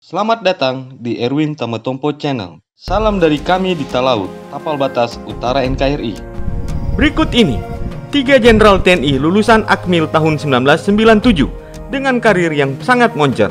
Selamat datang di Erwin Tametompo Channel. Salam dari kami di Talaut, Tapal Batas Utara NKRI. Berikut ini 3 Jenderal TNI lulusan Akmil tahun 1997 dengan karir yang sangat moncer.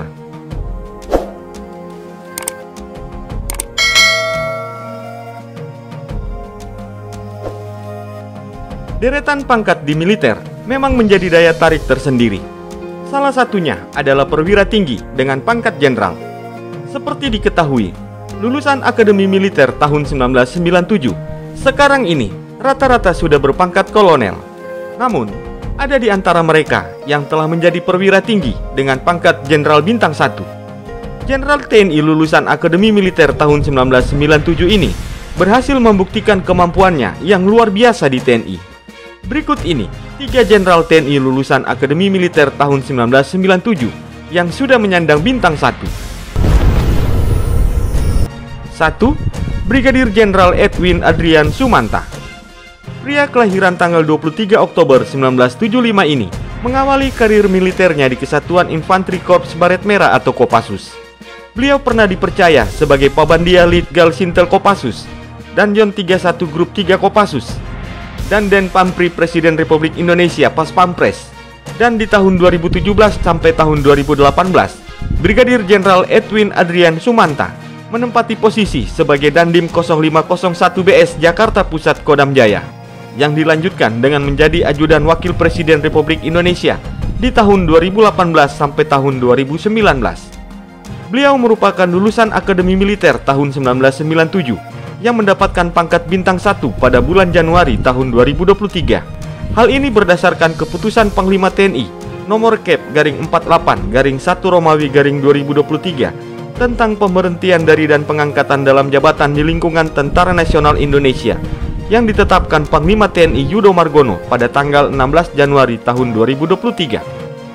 Deretan pangkat di militer memang menjadi daya tarik tersendiri. Salah satunya adalah perwira tinggi dengan pangkat jenderal. Seperti diketahui, lulusan Akademi Militer tahun 1997 sekarang ini rata-rata sudah berpangkat kolonel. Namun, ada di antara mereka yang telah menjadi perwira tinggi dengan pangkat Jenderal Bintang 1. Jenderal TNI lulusan Akademi Militer tahun 1997 ini berhasil membuktikan kemampuannya yang luar biasa di TNI. Berikut ini 3 Jenderal TNI lulusan Akademi Militer tahun 1997 yang sudah menyandang Bintang 1. 1. Brigadir Jenderal Edwin Adrian Sumanta. Pria kelahiran tanggal 23 Oktober 1975 ini mengawali karir militernya di Kesatuan Infanteri Korps Baret Merah atau Kopassus. Beliau pernah dipercaya sebagai Pabandia Litgal Sintel Kopassus, Danjon 31 Grup 3 Kopassus, dan Denpampri Presiden Republik Indonesia Pas Pampres. Dan di tahun 2017 sampai tahun 2018, Brigadir Jenderal Edwin Adrian Sumanta menempati posisi sebagai Dandim 0501 BS Jakarta Pusat Kodam Jaya, yang dilanjutkan dengan menjadi Ajudan Wakil Presiden Republik Indonesia di tahun 2018 sampai tahun 2019. Beliau merupakan lulusan Akademi Militer tahun 1997 yang mendapatkan pangkat Bintang 1 pada bulan Januari tahun 2023. Hal ini berdasarkan keputusan Panglima TNI nomor Kep/48/1 Romawi/2023 tentang pemberhentian dari dan pengangkatan dalam jabatan di lingkungan Tentara Nasional Indonesia yang ditetapkan Panglima TNI Yudo Margono pada tanggal 16 Januari tahun 2023.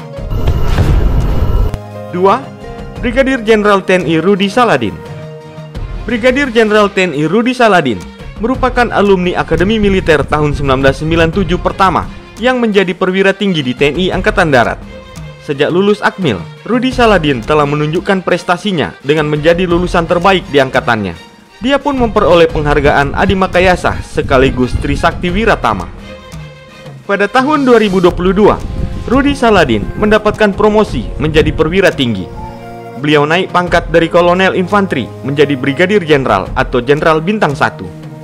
2. Brigadir Jenderal TNI Rudi Saladin. Brigadir Jenderal TNI Rudi Saladin merupakan alumni Akademi Militer tahun 1997 pertama yang menjadi perwira tinggi di TNI Angkatan Darat. Sejak lulus Akmil, Rudi Saladin telah menunjukkan prestasinya dengan menjadi lulusan terbaik di angkatannya. Dia pun memperoleh penghargaan Adi Makayasa sekaligus Trisakti Wiratama. Pada tahun 2022, Rudi Saladin mendapatkan promosi menjadi perwira tinggi. Beliau naik pangkat dari kolonel infanteri menjadi brigadir jenderal atau jenderal bintang 1.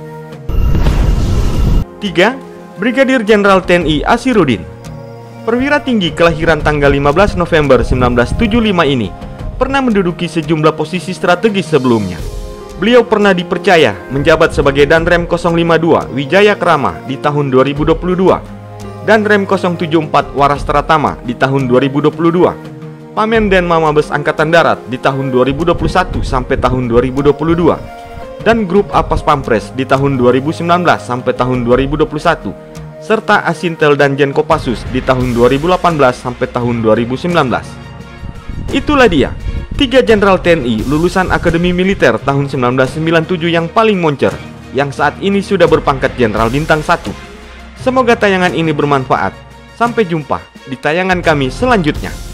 3. Brigadir Jenderal TNI Asirudin. Perwira tinggi kelahiran tanggal 15 November 1975 ini pernah menduduki sejumlah posisi strategis sebelumnya. Beliau pernah dipercaya menjabat sebagai Danrem 052 Wijaya Krama di tahun 2022, Danrem 074 Waras Tratama di tahun 2022, Pamen Denma Mabes Angkatan Darat di tahun 2021 sampai tahun 2022, dan Grup A Pas Pampres di tahun 2019 sampai tahun 2021, serta Asintel dan Jen Kopassus di tahun 2018 sampai tahun 2019. Itulah dia 3 Jenderal TNI lulusan Akademi Militer tahun 1997 yang paling moncer, yang saat ini sudah berpangkat Jenderal Bintang 1. Semoga tayangan ini bermanfaat. Sampai jumpa di tayangan kami selanjutnya.